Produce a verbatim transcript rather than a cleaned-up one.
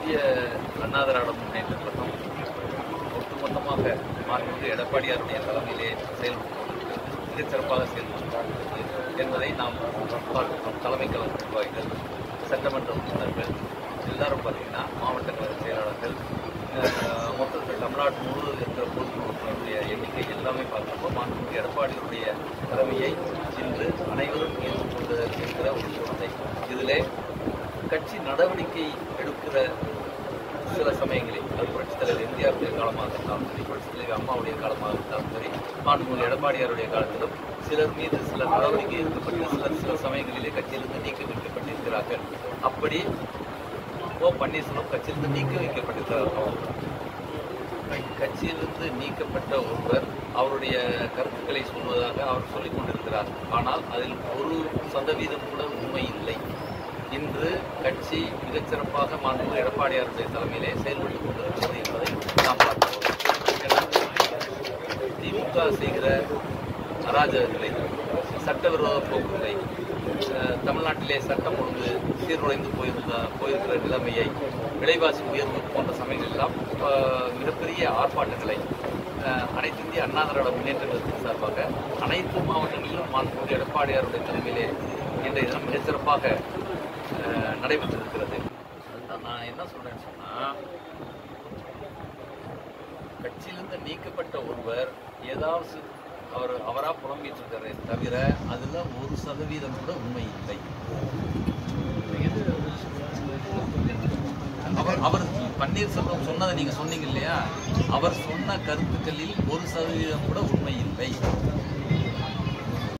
இந்திய அண்ணா திராவிட முன்னேற்ற கழகம் ஒட்டுமொத்தமாக மாண்புமிகு எடப்பாடியாருடைய தலைமையிலே செயல்பட்டு மிகச் சிறப்பாக செயல்பட்டு என்பதை நாம் பார்க்கிறோம். தலைமை கழக நிர்வாகிகள், சட்டமன்ற உறுப்பினர்கள் எல்லாரும் பார்த்தீங்கன்னா மாவட்ட கழக செயலாளர்கள், மொத்தத்தில் தமிழ்நாட்டு முழுவதும் இருக்கிற பொதுக்குழு உறுப்பினருடைய எண்ணிக்கை எல்லாமே பார்க்கிறப்போ மாண்புமிகு எடப்பாடியுடைய தலைமையை இன்று அனைவரும் ஏற்றுக்கொண்டு இருக்கிற ஒரு சூழ்நிலை. இதிலே கட்சி நடவடிக்கை எடுக்கிற சில சமயங்களில் அது புரட்சித் தலைவர் எம்ஜிஆருடைய காலமாக இருந்தாலும் சரி, புரட்சித் தலைவர் அம்மாவுடைய காலமாக இருந்தாலும் சரி, மாண்புமிகு எடப்பாடியாருடைய காலத்திலும் சிலர் மீது சில நடவடிக்கை எடுக்கப்பட்டு சிலர் சில சமயங்களிலே கட்சியிலிருந்து நீக்கி வைக்கப்பட்டிருக்கிறார்கள். அப்படி ஓ பன்னீர்செல்வம் கட்சியிலிருந்து நீக்கி வைக்கப்பட்டிருக்கிறார்கள். கட்சியிலிருந்து நீக்கப்பட்ட ஒருவர் அவருடைய கருத்துக்களை சொல்வதாக அவர் சொல்லிக் கொண்டிருக்கிறார். ஆனால் அதில் ஒரு சதவீதம் கூட உண்மை இல்லை. இன்று கட்சி மிகச்சிறப்பாக மாண்புமிகு எடப்பாடியாருடைய தலைமையிலே செயல்பட்டுக் கொண்டிருக்கிறது என்பதை நாம் பார்க்கிறோம். திமுக செய்கிற அராஜகங்களை, சட்டவிரோத போக்குகளை, தமிழ்நாட்டிலே சட்டம் ஒழுங்கு சீர்குலைந்து போயிருந்த போயிருக்கிற நிலைமையை, விலைவாசி உயர்வு போன்ற சமயங்களெல்லாம் மிகப்பெரிய ஆர்ப்பாட்டங்களை அனைத்து இந்திய அண்ணா திராவிட முன்னேற்ற கழகத்தின் சார்பாக அனைத்து மாவட்டங்களிலும் மாண்புமிகு எடப்பாடியாருடைய தலைமையிலே இன்றைய தினம் மிகச்சிறப்பாக நடைபெற்றிருக்கிறது. அதுதான் நான் என்ன சொல்றேன்னு சொன்னா, கட்சியிலிருந்து நீக்கப்பட்ட ஒருவர் ஏதாவது அவர் அவரா புலம்பிட்டு இருக்காரு தவிர அதுல ஒரு சதவீதம் கூட உண்மை இல்லை. அவர் அவர் பன்னீர்செல்வம் சொன்னதை நீங்க சொன்னீங்க இல்லையா, அவர் சொன்ன கருத்துக்களில் ஒரு சதவீதம் கூட உண்மை இல்லை.